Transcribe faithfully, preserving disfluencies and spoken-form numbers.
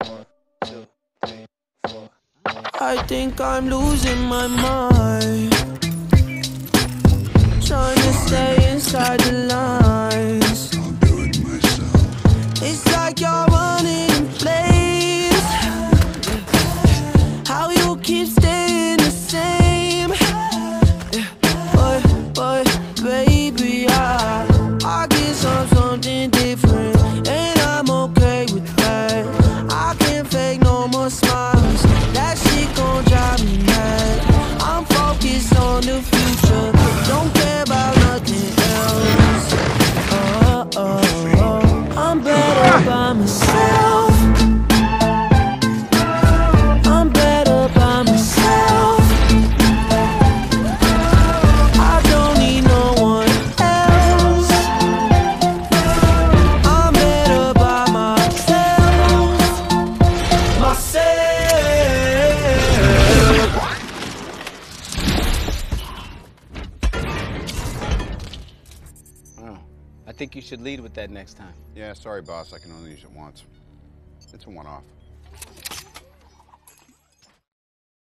I think I'm losing my mind, trying to stay inside the lines. I'll do it myself. It's like you're running in place. How you keep staying the same? But, but, baby, I, I guess I'm something different, and I'm okay with that. I can't fake no more smiles. That shit gon' drive me mad. I'm focused on the future, don't care about nothing else. Oh, oh, oh. I'm better by myself. I'm better by myself. I don't need no one else. I'm better by myself. Myself. Oh, I think you should lead with that next time. Yeah, sorry, boss. I can only use it once. It's a one-off.